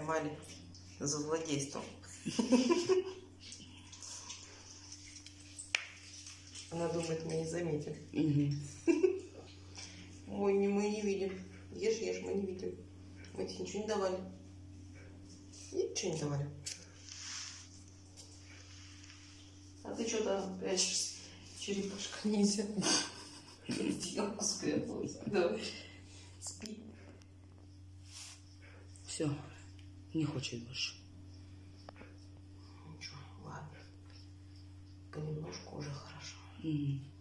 поймали за злодейство. Она думает, мы не заметим. Ой, мы не видим. Ешь, ешь, мы не видим. Мы тебе ничего не давали. Ничего не давали. А ты что там прячешься? Черепашка ниндзя. Одеялко спряталась. Давай. Спи. Все. Не хочет больше. Ничего, ладно. Понемножку уже хорошо. Угу.